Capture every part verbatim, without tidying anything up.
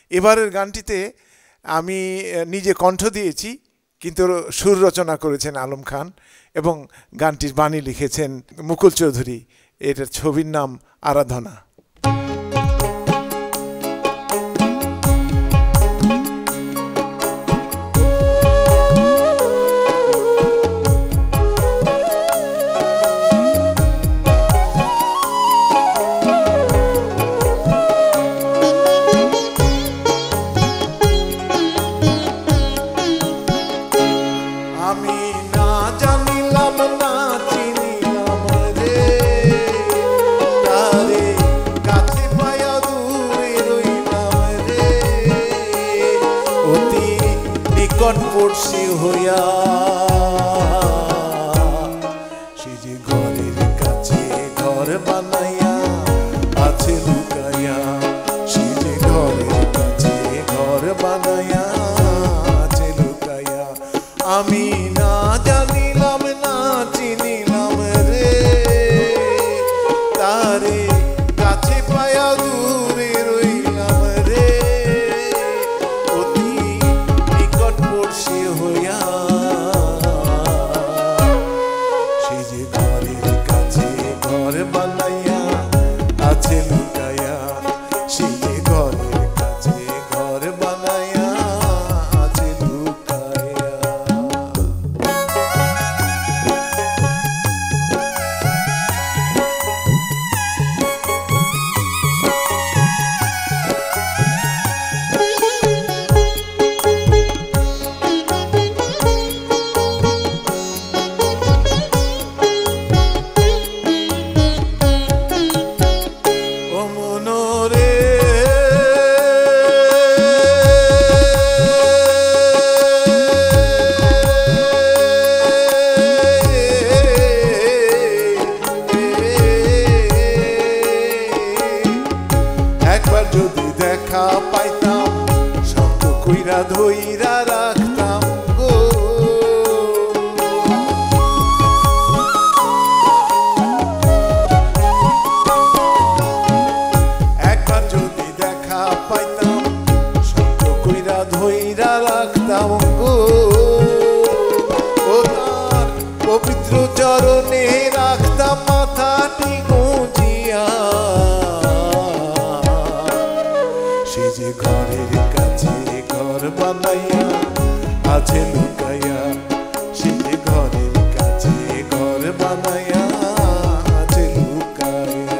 এবারের গানটিতে আমি নিজে কণ্ঠ দিয়েছি, কিন্তু সুর রচনা করেছেন আলম খান এবং গানটির বাণী লিখেছেন মুকুল চৌধুরী। এটার ছবির নাম আরাধনা। পড়শি হইয়া সে যে ঘরের কাছে ঘর বানাইয়া আছে লুকাইয়া, সে যে ঘরের কাছে ঘর বানাইয়া আছে লুকাইয়া। আমি না জানিলাম না চিনিলাম রে, তারে কাছে পায়া দূরে রইলাম রে, অতি নিকট পড়শি হইয়া সে যে ঘরের কাছে ঘর বানাইয়া আছে লুকাইয়া, সে যে ঘরের কাছে ঘর বানাইয়া আছে লুকাইয়া। একবার যদি দেখা পাইতাম শক্ত কইরা ধইরা রাখতাম গো, একবার যদি দেখা পাইতাম শক্ত কইরা ধইরা রাখতাম গো, ও তার পবিত্র চরণে রাখতাম মাথাটি গুঁজিয়া, সে যে ঘরের কাছে ঘর বানাইয়া আছে লুকাইয়া, সে যে ঘরের কাছে ঘর বানাইয়া আছে লুকাইয়া।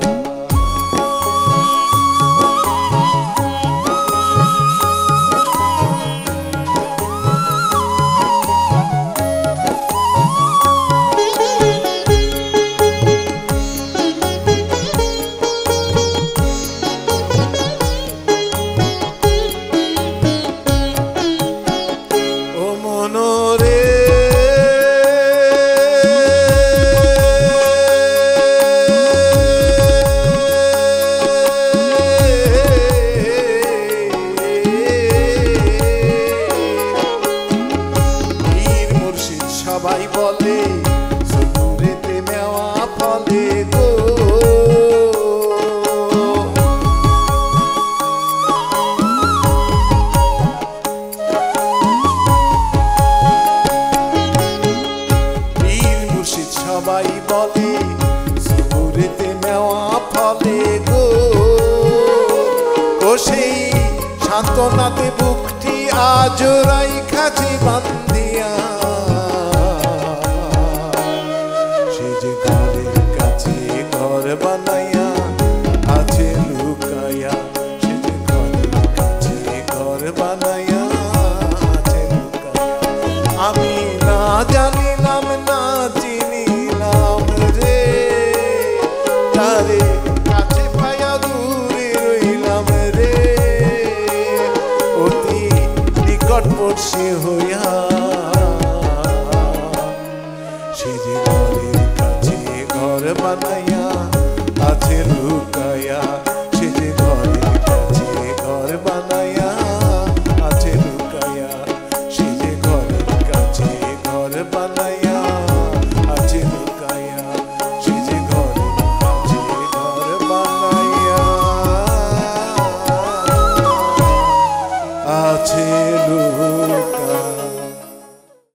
ও মনোরে পীর মুর্শিদ সবাই বলে সুদূরেতে মেওয়া ফলে গো, পীর মুর্শিদ সবাই বলে সুদূরেতে মেওয়া ফলে গো, ও সেই সান্ত্বনাতে বুকটি আজ রাইখাছি বান্ধিয়া, সে যে ঘরের কাছে ঘর বানাইয়া আছে লুকাইয়া, সে যে ঘরের কাছে ঘর বানাইয়া আছে লুকাইয়া। আমি না জানিলাম না চিনিলাম রে, তারে কাছে পায়া দূরে রইলাম রে, অতি নিকট পড়শি হইয়া লুকায়া